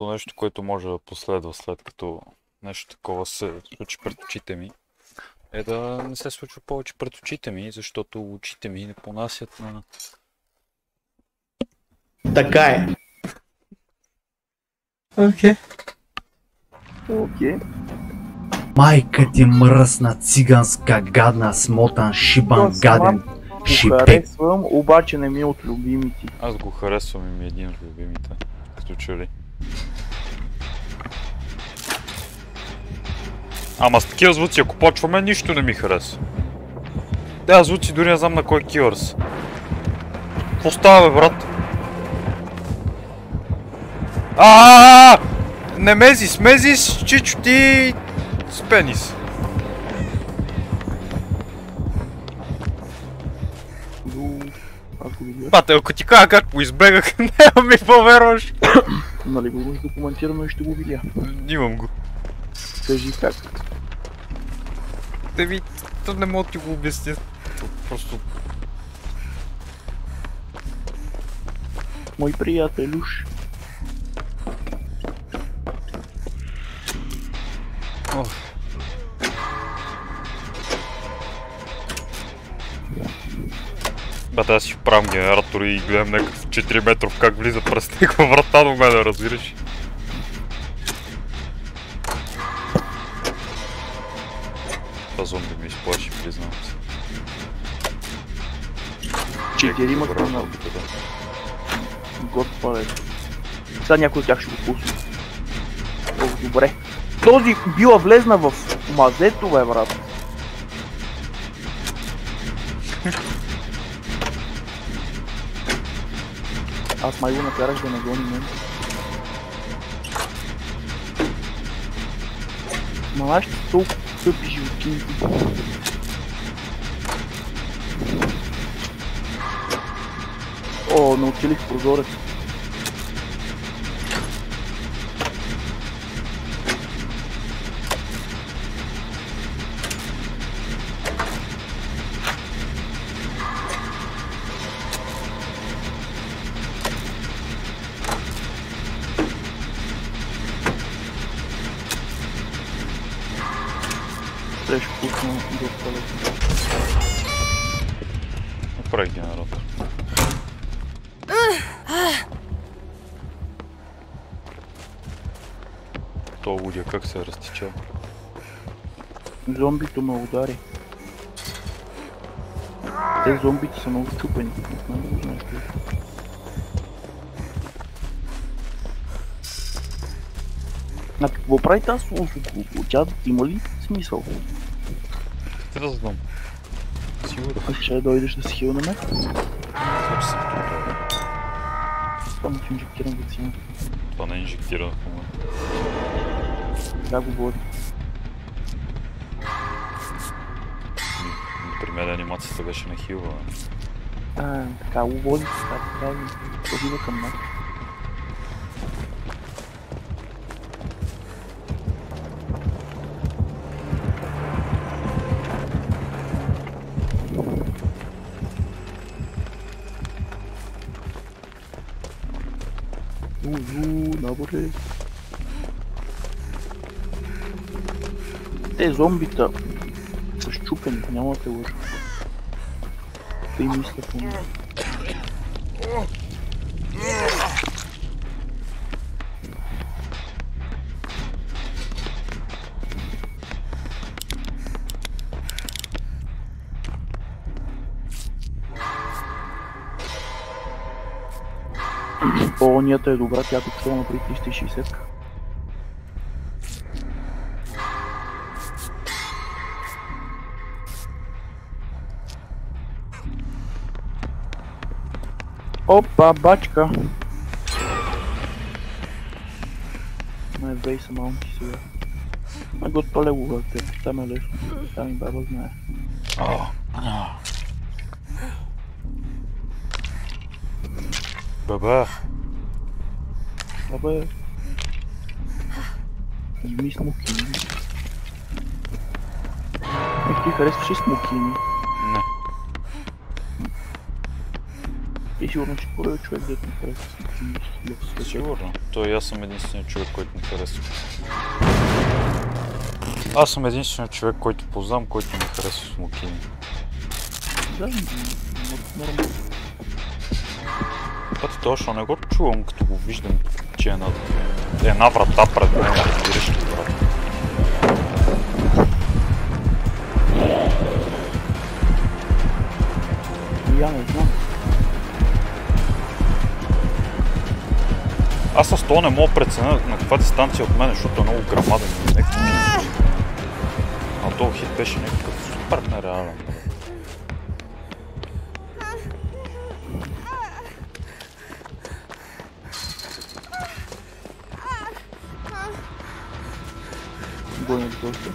единственото нещо, което може да последва след като нещо такова се случи пред очите ми, е да не се случва повече пред очите ми, защото очите ми не понасят на... Така е. Окей. Окей. Майка ти мръсна, циганска, гадна, смотан, шибан, гаден, шипек. Харесвам, обаче не ми е от любимите. Аз го харесвам и ми е един от любимите. Като че ли. Ама с такива звуци, ако почваме, нищо не ми харесва. Да, звуци дори не знам на кой кивър са. Какво става, бе, брат? Не мезис, чичо ти с пенис. Аз го видях. Бате, ако ти кажа как го избегах, няма ми повярваш. Нали го имаш документирано и ще го видя. Имам го. Кажи как. Да ви, то не мога да ти го обясня. Просто... Мой приятелюш. Бате, аз си вправям генератор и гледам някакъв 4 метров как влиза през някаква врата до мене, разбираш? Това зомби ми изплаши, признавам се. 4 маха на год палет. Сега някой от тях ще го пусне. Много добре. Този била влезна в мазето, бе, брат. Аз май го накараш да нагони мен. Ма аз ще толкова тъпи животинки. О, не оцелих прозорец. Ще пусна до палета. Направи генератор. То лудия как се е разтичал? Зомбито ме удари. Те зомбите са много чупени. Не знам да го знаеш ли. А какво прави тази слушалка? Тя има ли смисъл? Ти да знам. Сигурно. А ще дойдеш да си хил на мен? Само ще инжектирам вакцина. Това не е инжектирано в момента. Да го води. При мен анимацията беше на хила. Така го води, така го подива към мен. Наборе. Те зомбита са щупени, няма да те лъжа. Те мислят по мен. Нията е добра, тя тук ще направи 360. Опа, бачка! Май бей са малки сега. Май го отпале го те, там е лесно. Там и баба знае. Баба! Абе... Изми смокини. Ти харесваш и смокини? Не. Ти сигурно си първият човек, дето ми харесва в света. Сигурно. Той аз съм единственият човек, който ми харесва. Аз съм единственият човек, който познам, който ми харесва смокини. Да, нормално. Пъти точно не го чувам, като го виждам, че е една врата пред мен, разбираш ли, брат. Я не знам. Аз с това не мога да преценя на каква дистанция от мен, защото е много грамаден. А този хит беше някакъв супер нереален. Гоня до този.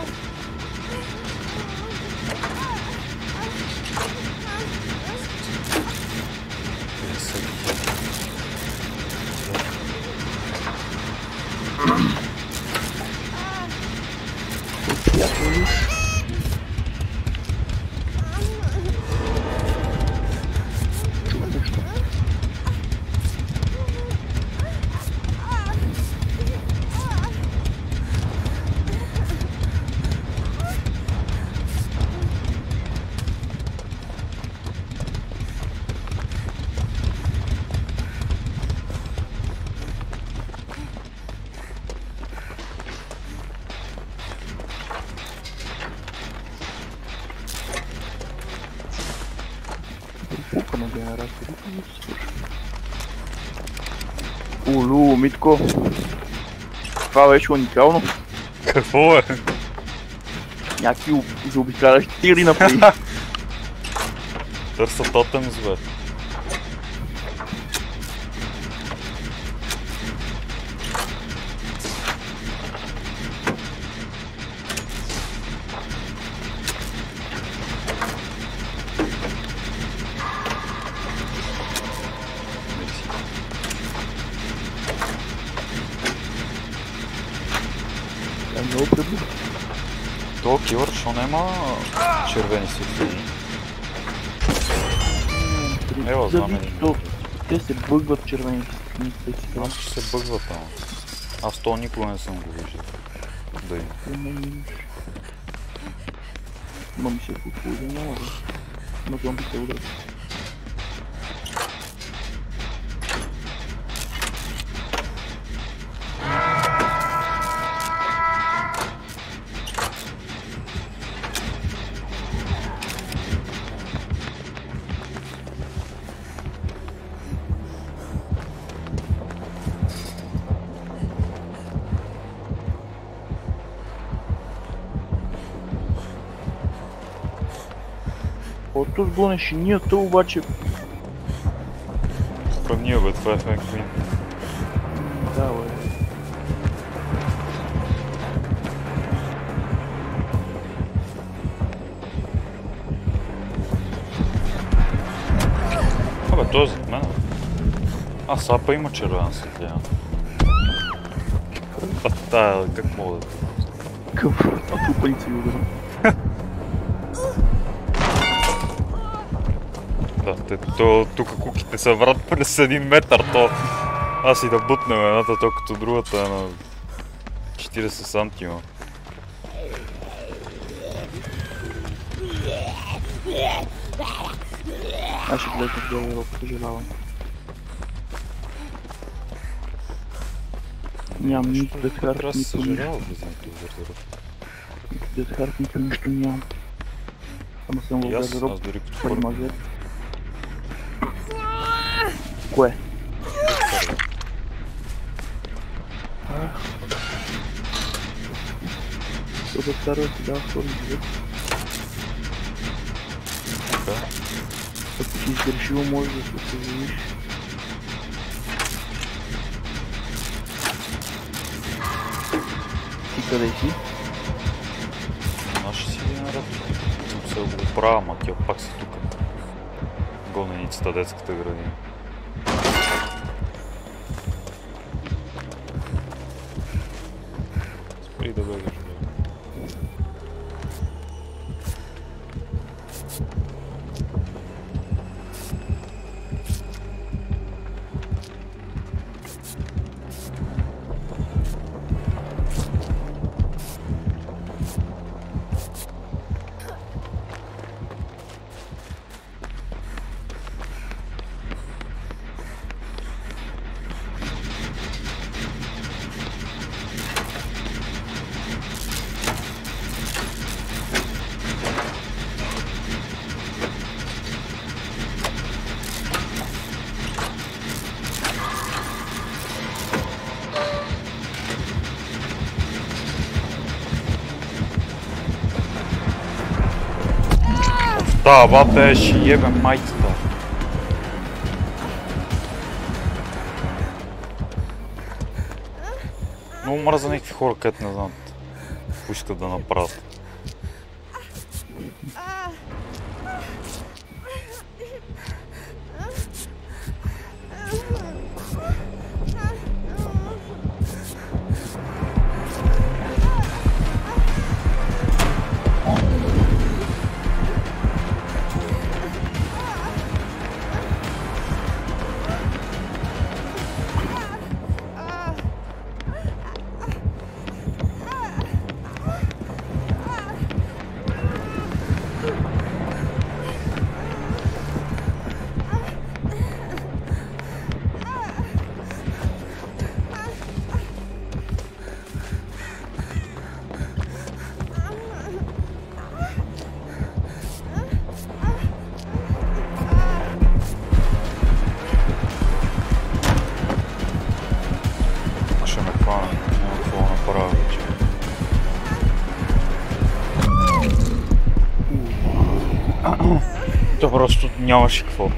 На генератори. Улу, Митко. Това беше уникално. Какво е? Някакви заобикалящи тири напри. Търса тотем звед. Много приблизо. То килър, що нема червени светлини. Ева, знам един. Те се бъгват червените светлини. Аз ще се бъгват, ама. Аз то никога не съм го виждал. Да има. Ма ми се купува, няма да. Ма зомби се удрят. Ото сгонеш и ние, то обаче... Пъмния бе, това е Фен Квин. Да, бе. Абе, той е зад мен. А, сапа има червена светлина. Тая, как мога да... Къв, а тупаница ви ударам. Да, тук куките са врат през 1 метър, то аз и да бутнем едната, то като другата е на 40 сантима. Аз ще влезна в гардеробка, съжалявам. Нямам нито дезхарт, Трябва да се нито съжалява нищо. влизането в гардероб. Нито дезхарт, нито нищо нямам. Ама съм в И аз гардероб, дори като пари първо. мазет. Кое? То да кара да ти дава втори живот. Ако си издържил, може да се съживиш. Ти къде си? Аз ще си един ред. Съм се го оправя, ама тя пак си тук. Гоненицата, детската градина. Спри да бегаш, бе. Та бата ще ебем майцата. Много мраза някакви хора, където не знам какво искат да направят. То просто нямаше какво.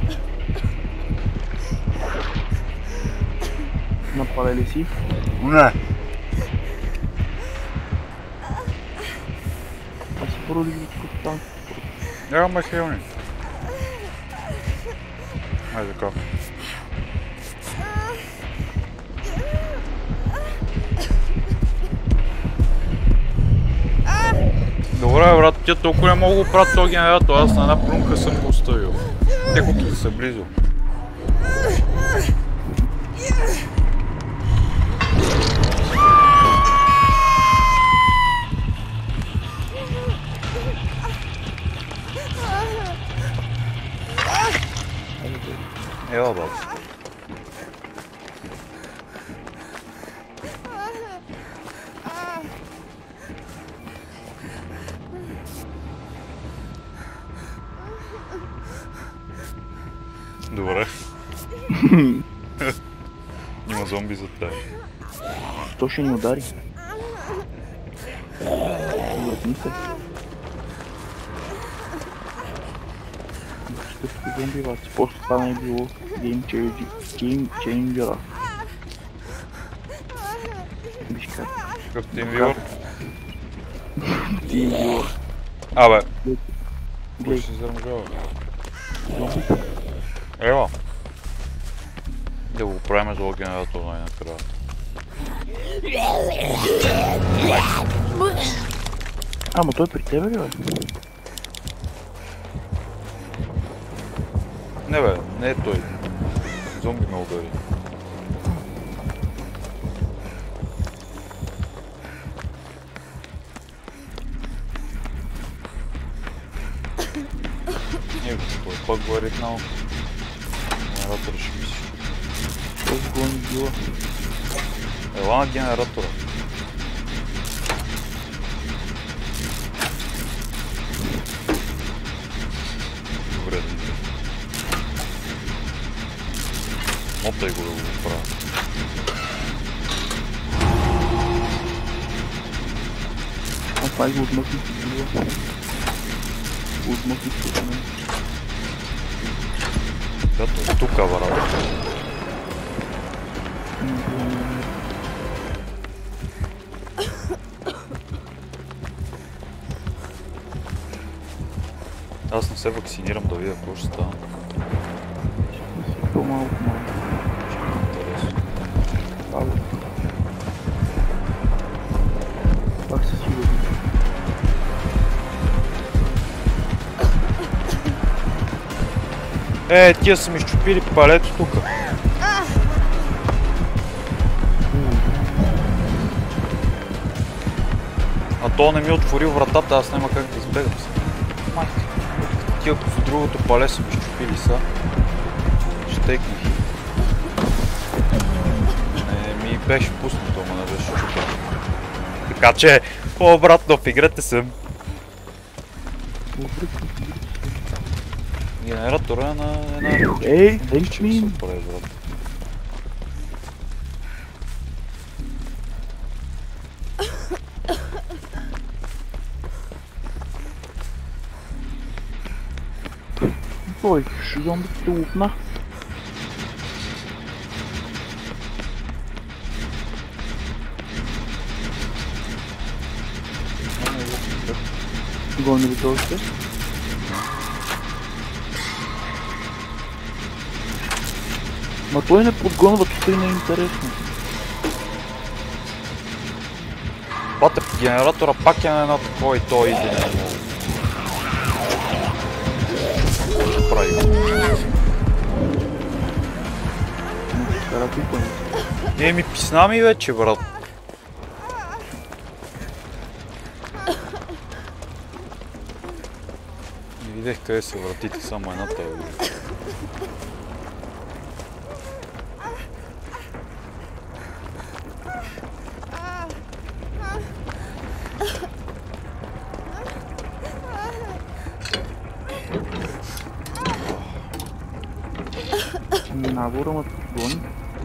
Напалели си? Не. Аз си породи там. Нямаме хелни. Айде така. Добре, брат, тя толкова не мога го правят този генератор, аз на една плюнка съм го оставил. Те колкото са близо. Ела, бабе. Добре. Има зомби за теб. То ще ни удари. Въртни се. Ще зомби вас. После това не е било Game Changer. Виж как. Какъв TeamViewer? TeamViewer. Абе. Кой Глей. ще се зармжава? Ела. Да го правим за генератор най-накрая. Ама той при тебе ли бе? Не бе, не е той. Зомби ме удари. Той пък го е ритнал. Генератора ще мисли. Този го не била. Ела на генератора. Добре да иде. Мотай го да го правя. А това го отмъкни си била. Отмъкни си от мен. Дето е тука, брат. Аз не се вакцинирам да видя какво ще става. По-малко. Интересно. Абе. Пак се сигурно. Тия са ми щупили палето тука. А то не ми отворил вратата, аз няма как да избегам се. Майка. Тия в другото пале са ми щупили са. Щекних. Не ми беше пуснато, ама не беше щупено. Така че, по-обратно в играта съм. Генератора на една... Ей, thanks me! Супер е, брат. Какво искаш? Зомбите лупна. Гони ли този ще? Ма той не подгонва, той не е интересно. Бате, генератора пак е на едно такова и той иде. Ще прави го. Ми писна ми вече, брат. Не видях къде се вратите, само едната е. Набора ме подгони.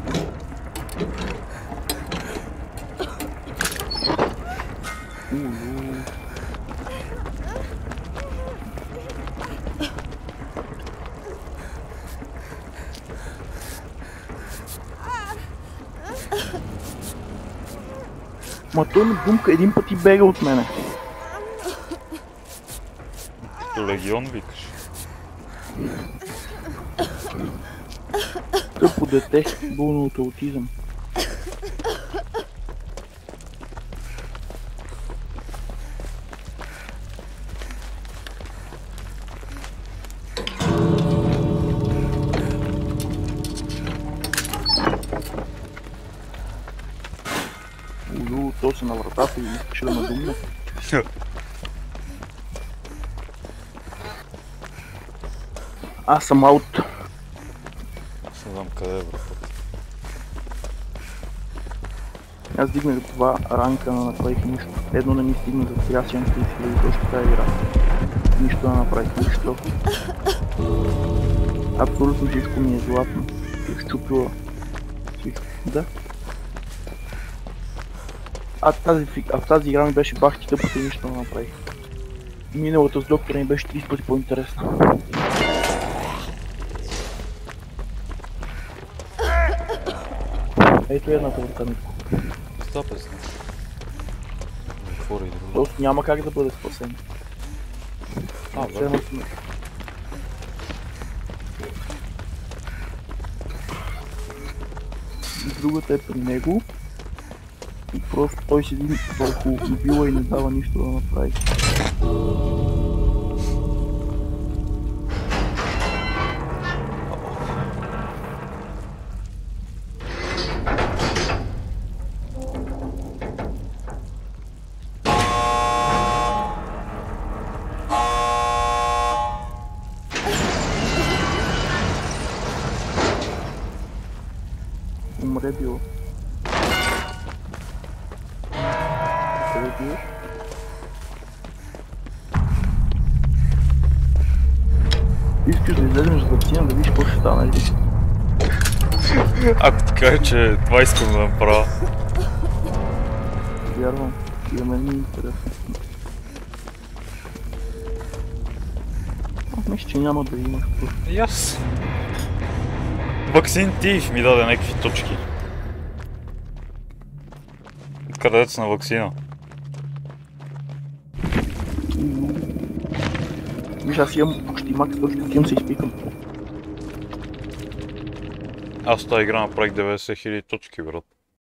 Ма той ми бумка един път и бега от мене. Легион викаш. Тъпо дете, болно от аутизъм. То се на вратата и искаше да ме думне. Аз съм аут. Не знам къде е вратата. Аз дигнах два ранка, но направих нищо. Едно не ми стигна за сега си 30 000 точно тази игра. Нищо не направих, нищо. Абсолютно всичко ми е златно. Изчупила всичко. Да. В тази игра ми беше бахти тъпата и нищо не направих. Миналата с доктора ми беше 30 пъти по-интересна. Ето едната врата ми. Стопе се. Отвори друго. Просто няма как да бъде спасен. Другата е при него. И просто той седи върху мобила и не дава нищо да направи. Умре било. Искаш да излезем за вакцина да видиш какво ще стане ли? Ако ти кажа, че това искам да направя. Вярвам, и да мен ми е интересно. Мисля, че няма да имаш просто. И аз. Ваксин Тив ми даде някакви точки. Където на ваксина. Виж, аз имам почти макс точки, отивам се изпикам. Аз тази игра направих 90 000 точки, брат.